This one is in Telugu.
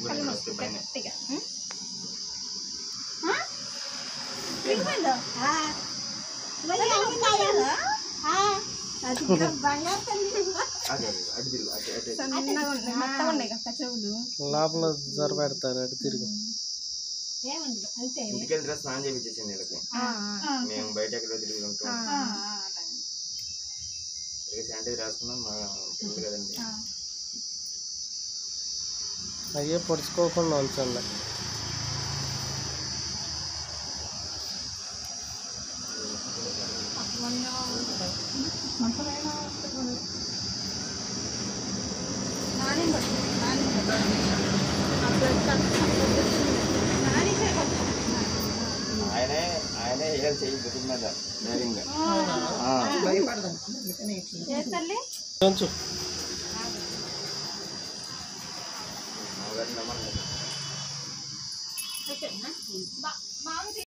గట్టిగా లోపల జ్వర పెడతారు అటు తిరిగి ఇంటికి స్నానం చేయించేసింది వీళ్ళకి మేము బయట ఎక్కడో తిరిగి ఉంటాం శానిటైజర్ రాసుకున్నాం మా పిల్లలు కదండి అయ్యే పొడుచుకోకుండా ఉంచండి ఆయనే చెయ్యి బుద్ధి మీద కొంచెం నమ్మకం